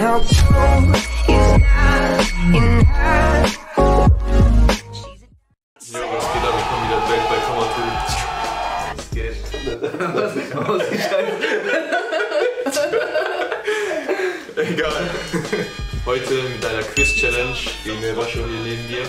how true is not enough. Ja, was geht ab? Ich komm wieder back bei Kammertool. Was geht? Was ist aus, die Scheiße? Egal. Heute mit einer Quiz-Challenge gegen den Rascho hier neben mir.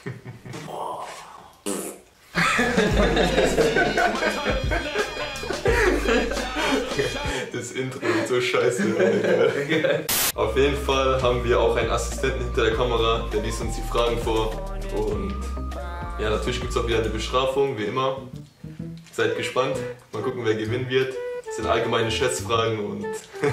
Das Intro wird so scheiße. Egal. Auf jeden Fall haben wir auch einen Assistenten hinter der Kamera, der liest uns die Fragen vor. Und ja, natürlich gibt es auch wieder eine Bestrafung, wie immer. Seid gespannt, mal gucken, wer gewinnen wird. Das sind allgemeine Schätzfragen und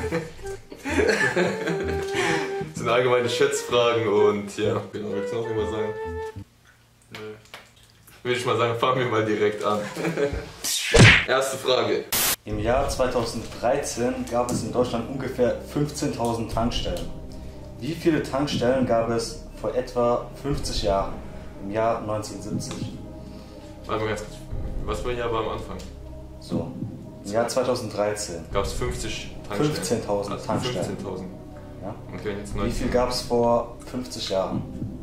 ja, genau, willst du noch irgendwas sagen? Nö. Würde ich mal sagen, fangen wir mal direkt an. Erste Frage. Im Jahr 2013 gab es in Deutschland ungefähr 15.000 Tankstellen. Wie viele Tankstellen gab es vor etwa 50 Jahren, im Jahr 1970? Warte mal ganz kurz, was für ein Jahr war am Anfang? So, im Jahr 2013 Gab es 50 Tankstellen? 15.000 Tankstellen. 15.000. Ja? Okay, jetzt Wie 19. viel gab es vor 50 Jahren?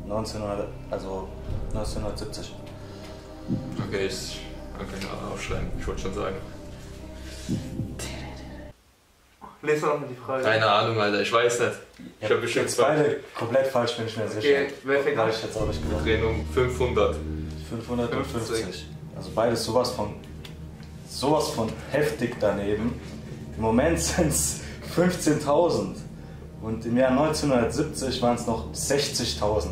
1970. Okay, ich kann keine Ahnung aufschreiben, ich wollte schon sagen. Lies doch mal die Frage. Keine Ahnung, Alter, ich weiß nicht. Ich habe bestimmt Jetzt beide komplett falsch, bin ich mir sicher. Okay, wer fängt an? Habe ich jetzt auch nicht Wir gesagt. drehen um 500. 550. Also beides sowas von heftig daneben. Im Moment sind es 15.000 und im Jahr 1970 waren es noch 60.000.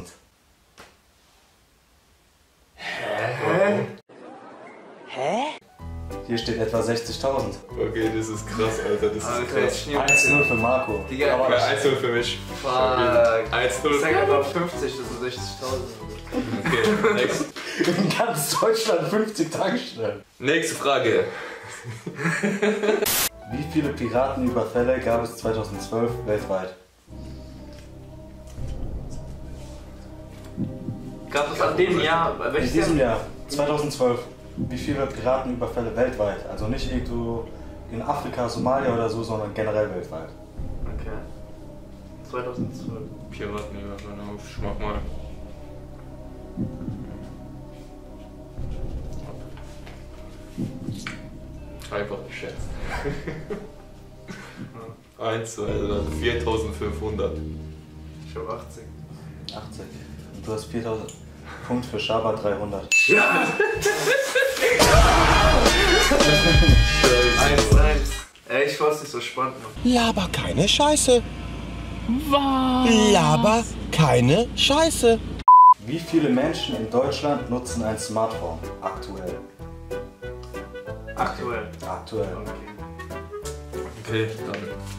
Hier steht etwa 60.000. Okay, das ist krass, Alter, das ist Alter, krass. 1-0 für Marco. Digga, Aber Ja, 1-0 für mich. fuck. 1-0. Sag einfach 50, das sind 60.000. Okay, next. in ganz Deutschland 50 Tankstellen. Nächste Frage. Wie viele Piratenüberfälle gab es 2012 weltweit? Gab es an dem Jahr, In diesem Jahr, 2012, wie viele Piratenüberfälle weltweit? Also nicht irgendwo in Afrika, Somalia oder so, sondern generell weltweit. Okay. 2012. Piraten, ja, ich mach mal. Einfach geschätzt. 1, 2, 4500. Ich hab 80. 80. Und du hast 4000. Punkt für Schaber 300. Ja! 1-1. Ey, ich fand's nicht so spannend. Laber keine Scheiße. Was? Laber keine Scheiße. Wie viele Menschen in Deutschland nutzen ein Smartphone aktuell? Aktuell. Aktuell. Okay. Okay, dann.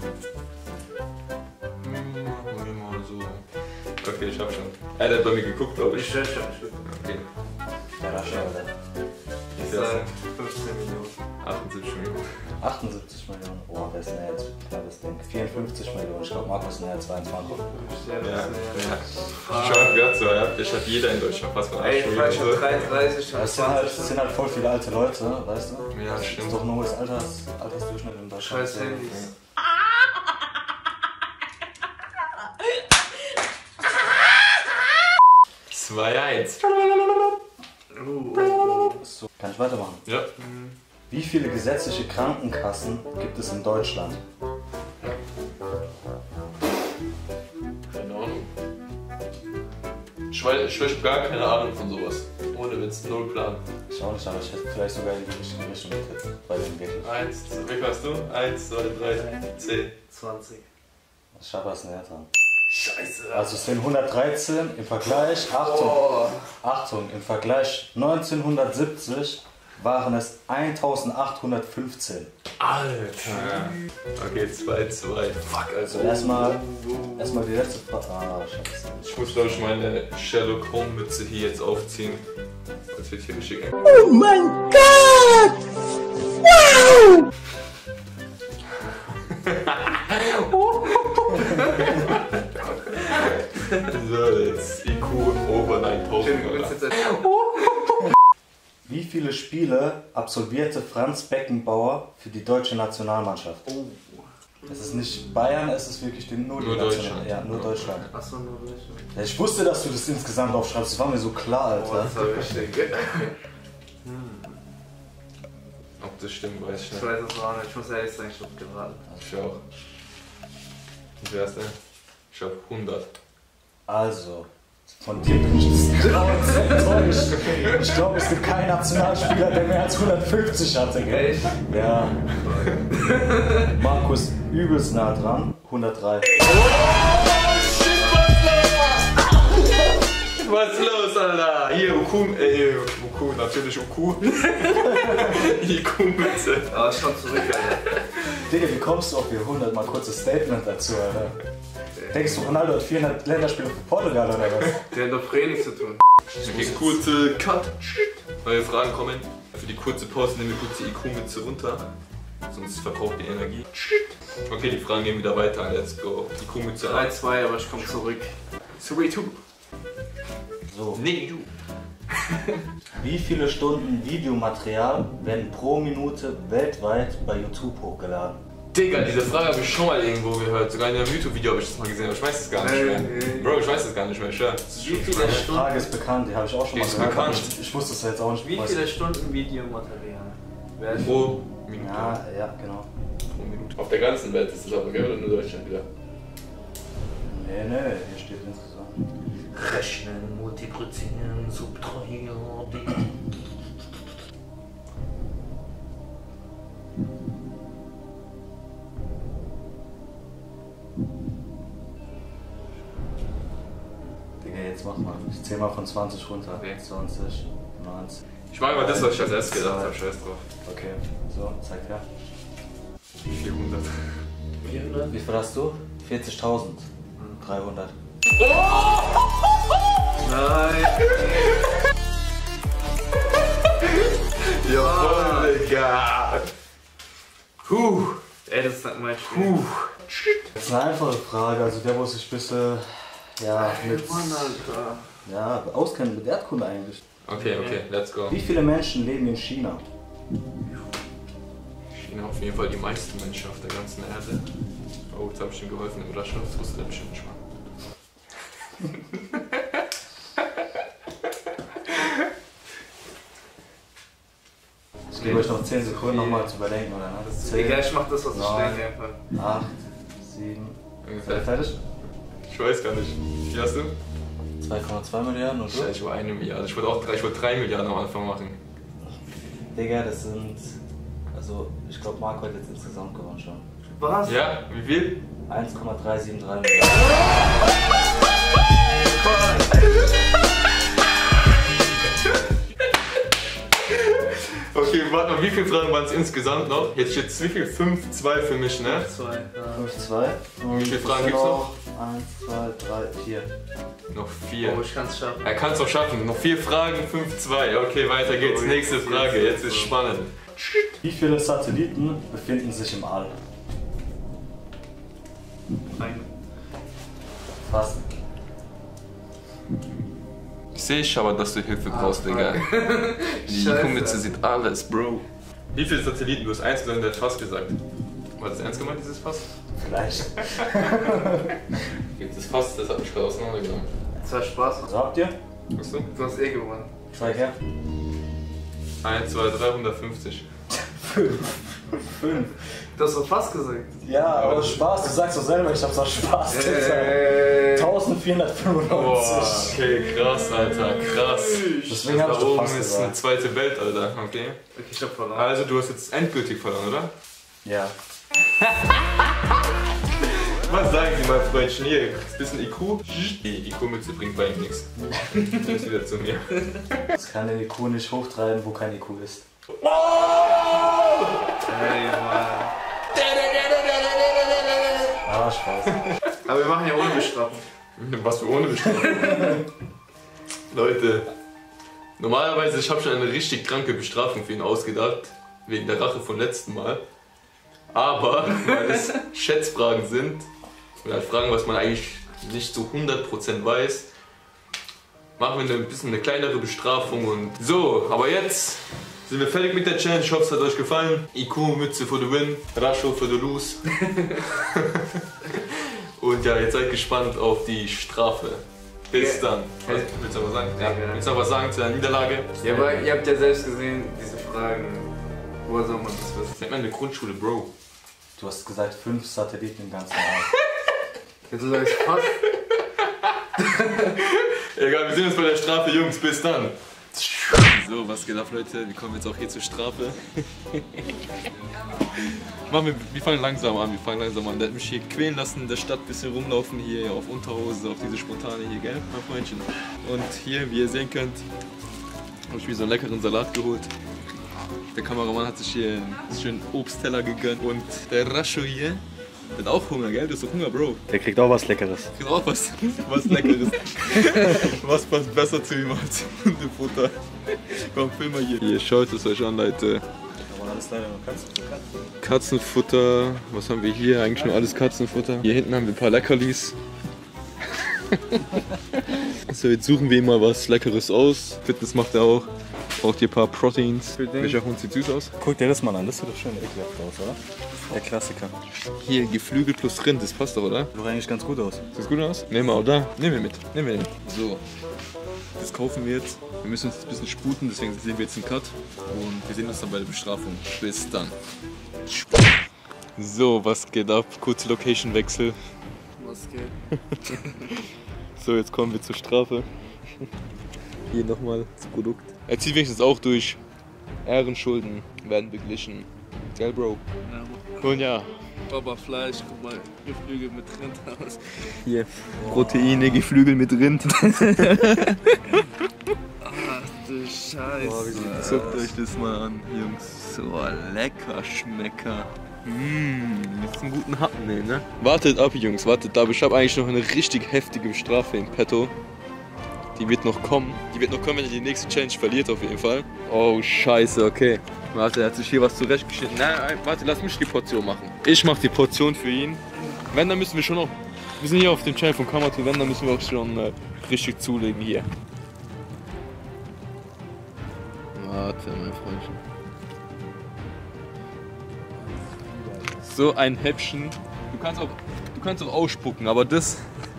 Machen wir mal so. Okay, ich hab schon. Er hat bei mir geguckt, glaube ich. Ich schwör schon. Okay. Ja, das schon, oder? Ich sag 15 Millionen. 78 Minuten. 78 Millionen. Oh, wer ist denn jetzt? Kleines Ding. 54 Millionen. Ich glaube, Markus ist näher 22. Ja, schon gehört so, ja. Ich hab jeder in Deutschland fast mal Ey, ich war schon 33, schon Das 20. sind halt voll viele alte Leute, weißt du? Ja, Das stimmt. ist doch ein hohes Altersdurchschnitt in Deutschland. Scheiß Handys. Zwei 1. So, kann ich weitermachen? Ja. Wie viele gesetzliche Krankenkassen gibt es in Deutschland? Keine Ahnung. Ich hab gar keine Ahnung von sowas. Ohne Witz, null Plan. Ich auch nicht, aber ich hätte vielleicht sogar in die richtige Richtung getippt. Bei den wirklich. 1, wie viel hast du? 1, 2, 3, 10. 20. Schaber ist näher dran. Scheiße. Also es sind 113 im Vergleich, Achtung, Oh. Achtung, im Vergleich 1970 waren es 1815. Alter. Okay, 2, 2. Fuck, Also also. erstmal die letzte Frage. Ah, scheiße. Ich muss, glaube ich, meine Sherlock Holmes Mütze hier jetzt aufziehen. Das wird hier richtig eng. Oh mein Gott! Wow! So, jetzt IQ over 9000. Alter. Wie viele Spiele absolvierte Franz Beckenbauer für die deutsche Nationalmannschaft? Oh. Es ist nicht Bayern, es ist wirklich nur Deutschland. Ja, nur Deutschland. Achso, nur Deutschland. Ja, ich wusste, dass du das insgesamt aufschreibst, das war mir so klar, Oh, Alter. das war richtig. Ob das stimmt, weiß ich Ich nicht. weiß es auch nicht, ich muss ehrlich sagen, ich hab geraten. Ich auch. Und wer ist der? Ich hab 100. Also, von dir bin ich enttäuscht. Ich glaube, es gibt keinen Nationalspieler, der mehr als 150 hatte, gell? Echt? Ja. Markus übelst nah dran, 103. Was ist los, Alter? Hier, Uku, natürlich Uku. IQ-Mütze. Aber ich komm zurück, Alter. Digga, wie kommst du auf hier 100? Mal kurzes Statement dazu, Alter. Denkst du, Ronaldo hat 400 Länderspiele für Portugal oder was? Der hat doch Training zu tun. Okay, kurze Cut. Neue Fragen kommen. Für die kurze Pause nehmen wir kurz die IQ-Mütze runter. Sonst verbraucht die Energie. Okay, die Fragen gehen wieder weiter. Let's go. Die IQ-Mütze ab. 3-2, aber ich komm zurück. 3-2. So. Nee, du. Wie viele Stunden Videomaterial werden pro Minute weltweit bei YouTube hochgeladen? Digga, diese Frage habe ich schon mal irgendwo gehört. Sogar in einem YouTube-Video habe ich das mal gesehen, aber ich weiß es gar nicht mehr. Bro, ich weiß es gar nicht mehr. Schön. Wie viele Die Stunden, Frage ist bekannt, die habe ich auch schon Die mal ist gehört. bekannt. Ich wusste es jetzt auch nicht. wie viele Stunden Videomaterial werden? Pro Minute. Ja, genau. Pro Minute. Auf der ganzen Welt ist das aber, gell? Oder nur Deutschland wieder? Nee, hier steht insgesamt. Rechnen, multiplizieren, subtrahieren. Digga, jetzt mach mal. Ich zähl mal von 20 runter. Okay. 20, 19. Ich mache mal das, was ich als erstes gedacht habe. Scheiß drauf. Okay, so, zeig her. 400. 400? Wie viel hast du? 40.000. 300. Nein! Jawohl, Digga. Ey, das ist nicht mein Spiel. Das ist eine einfache Frage, also der, wo sich ein bisschen mit, Mann, Alter. auskennt mit Erdkunde eigentlich. Okay, let's go. Wie viele Menschen leben in China? China auf jeden Fall die meisten Menschen auf der ganzen Erde. Oh, jetzt habe ich ihm geholfen im Überraschung, das wusste der bestimmt nicht mal. Ich gebe euch noch 10 Sekunden nochmal zu überdenken, oder? Ne? 10, Egal, ich mach das, was ich 9, denke einfach. 8, 7. Ungefähr. Fertig? Ich weiß gar nicht. Wie hast du? 2,2 Milliarden und du? Ich war 1 Milliarde. Ich wollte 3 Milliarden am Anfang machen. Digga, das sind. Also, ich glaube, Marco hat jetzt insgesamt gewonnen schon. Was? Ja, wie viel? 1,373 Milliarden. Okay, warte mal, wie viele Fragen waren es insgesamt noch? Jetzt steht wie viel? 5-2 für mich, ne? 2. 5,2. Wie viele Fragen gibt's noch? 1, 2, 3, 4. Noch 4. Oh, ich kann's schaffen. Er kann es auch schaffen. Noch 4 Fragen, 5-2. Okay, weiter geht's. Oh, Nächste Frage. Jetzt ist spannend. Wie viele Satelliten befinden sich im All? Eine. Fast. Ich sehe aber, dass du Hilfe brauchst, Digga. Die Scheiße. IQ-Mütze sieht alles, Bro. Wie viele Satelliten? Du hast 1 gesagt, der hat Fass gesagt. War das ernst gemeint, dieses Fass? Vielleicht. Das Fass, das hat mich gerade auseinandergenommen. Das war Spaß. Also habt ihr? Hast du? Du hast eh gewonnen. Zeig her. 1, 2, 350. 5. Du hast doch fast gesagt. Ja, aber Spaß, du sagst doch selber, ich hab's auch Spaß gesagt. 1495. Boah, okay, krass, Alter, krass. Deswegen hab ich Da doch oben fast ist eine gesagt. zweite Welt, Alter, okay? Okay, ich hab verloren. Also du hast jetzt endgültig verloren, oder? Ja. Was sagen Sie mal, Freundchen? Hier, ein bisschen IQ. Die IQ-Mütze bringt bei ihm nichts. Nimm's wieder zu mir. Das kann den IQ nicht hochtreiben, wo kein IQ ist. Hey, Mann. Aber Spaß. Aber wir machen ja ohne Bestrafung. Was für ohne Bestrafung. Leute, normalerweise, ich habe schon eine richtig kranke Bestrafung für ihn ausgedacht. Wegen der Rache vom letzten Mal. Aber, weil es Schätzfragen sind, oder halt Fragen, was man eigentlich nicht zu 100% weiß, machen wir ein bisschen eine kleinere Bestrafung und so. Aber jetzt sind wir fertig mit der Challenge. Ich hoffe, es hat euch gefallen. IQ-Mütze for the win, Rascho for the lose. Und ja, jetzt seid gespannt auf die Strafe. Bis dann. Willst du noch was sagen? Ja. Willst du noch was sagen zu der Niederlage? Ja, aber ihr habt ja selbst gesehen, diese Fragen. Woher soll man das wissen? Das nennt man eine Grundschule, Bro. Du hast gesagt 5 Satelliten im ganzen Jahr. Jetzt sagst du fast. Egal, wir sehen uns bei der Strafe, Jungs. Bis dann. So, was geht ab, Leute? Wir kommen jetzt auch hier zur Strafe. Wir fangen langsam an. Der hat mich hier quälen lassen, in der Stadt ein bisschen rumlaufen, hier auf Unterhose, auf diese spontane hier, gell, mein Freundchen. Und hier, wie ihr sehen könnt, habe ich mir so einen leckeren Salat geholt. Der Kameramann hat sich hier einen schönen Obstteller gegönnt. Und der Rascho hier, der hat auch Hunger, gell? Du hast doch Hunger, Bro. Der kriegt auch was Leckeres. Kriegt auch was Leckeres. Was passt besser zu ihm als Hundefutter? Komm, film mal hier. Hier, schaut es euch an, Leute. Aber alles leider nur Katzenfutter. Katzenfutter. Was haben wir hier? Eigentlich nur alles Katzenfutter. Hier hinten haben wir ein paar Leckerlis. So, jetzt suchen wir mal was Leckeres aus. Fitness macht er auch. Braucht hier ein paar Proteins. Welcher Hund sieht süß aus? Guck dir das mal an, das sieht doch schön ekelhaft aus, oder? Der Klassiker. Hier, Geflügel plus Rind, das passt doch, oder? Sieht eigentlich ganz gut aus. Sieht das gut aus? Nehmen wir, oder? Nehmen wir mit. So, das kaufen wir jetzt. Wir müssen uns jetzt ein bisschen sputen, deswegen sehen wir jetzt einen Cut. Und wir sehen uns dann bei der Bestrafung. Bis dann. So, was geht ab? Kurze Location-Wechsel. Was geht? So, jetzt kommen wir zur Strafe. Hier nochmal das Produkt. Er zieht wenigstens auch durch. Ehrenschulden werden beglichen. Gell, Bro? Ja. Und ja. Baba Fleisch, guck mal, Geflügel mit Rind aus. Hier, Proteine, Geflügel mit Rind. Ach du Scheiße. Zuckt euch das mal an, Jungs. So lecker Schmecker. Jetzt einen guten Happen nehmen, ne? Wartet ab, Jungs, wartet ab. Ich habe eigentlich noch eine richtig heftige Strafe im Petto. Die wird noch kommen. Wenn er die nächste Challenge verliert, auf jeden Fall. Oh, scheiße, okay. Warte, er hat sich hier was zurechtgeschnitten. Nein, warte, lass mich die Portion machen. Ich mach die Portion für ihn. Wenn, dann müssen wir schon noch... Wir sind hier auf dem Channel von Kamatu. Wenn, dann müssen wir auch schon richtig zulegen hier. Warte, mein Freundchen. So ein Häppchen. Du kannst auch ausspucken, aber das...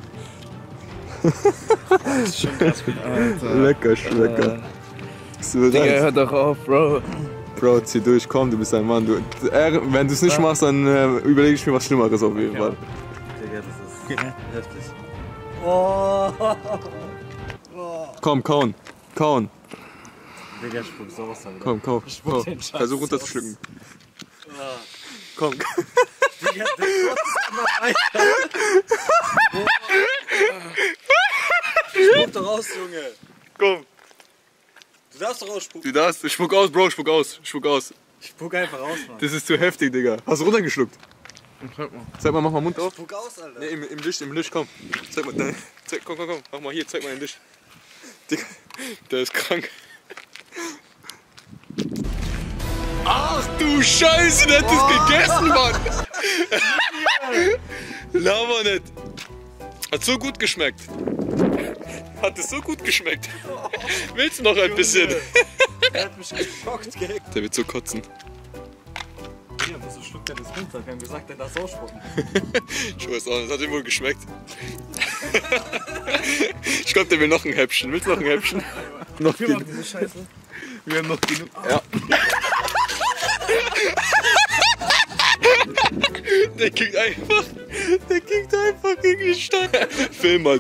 Das ist schon krass. Alter. Lecker Schmecker. So, Digga, hör doch auf, Bro. Bro, zieh durch, komm, du bist ein Mann. Wenn du es nicht machst, dann überlege ich mir was Schlimmeres auf jeden Fall. Digga, das ist heftig. Oh. Komm, kauen. Digga, spuck sowas dann wieder. Komm. Versuch runterzuschlucken. Komm. Digga, der kotzt immer weiter. Spuck doch raus, Junge. Komm. Du darfst doch ausspucken. Du darfst. Spuck aus, Bro, spuck aus. Spuck einfach raus, Mann. Das ist zu heftig, Digga. Hast du runtergeschluckt? Zeig mal, mach mal Mund auf. Spuck aus, Alter. Nee, im Licht, komm. Zeig mal, komm. Mach mal hier, zeig mal im Licht. Digga, der ist krank. Ach du Scheiße, der hat das gegessen, Mann! Laber nicht. Hat so gut geschmeckt. Willst du noch ein bisschen? Der hat mich geschockt, gell? Der wird so kotzen. Hier, wieso schluckt der das runter? Wir haben gesagt, der darf ausspucken. Ich weiß auch nicht, das hat ihm wohl geschmeckt. Ich glaube, der will noch ein Häppchen. Willst du noch ein Häppchen? Noch Wir machen diese Scheiße. Wir haben noch genug. Ja. Der kickt einfach gegen die Steine. Film mal.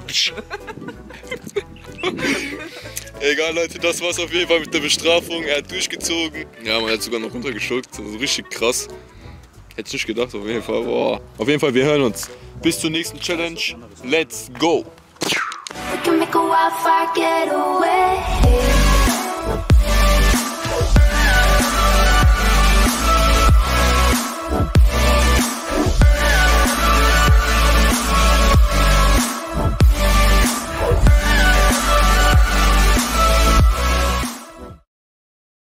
Egal, Leute, das war's auf jeden Fall mit der Bestrafung. Er hat durchgezogen. Ja, man hat sogar noch runtergeschluckt. Das ist richtig krass. Hätte ich nicht gedacht, auf jeden Fall. Boah. Auf jeden Fall, wir hören uns. Bis zur nächsten Challenge. Let's go! We can make a wildfire get away.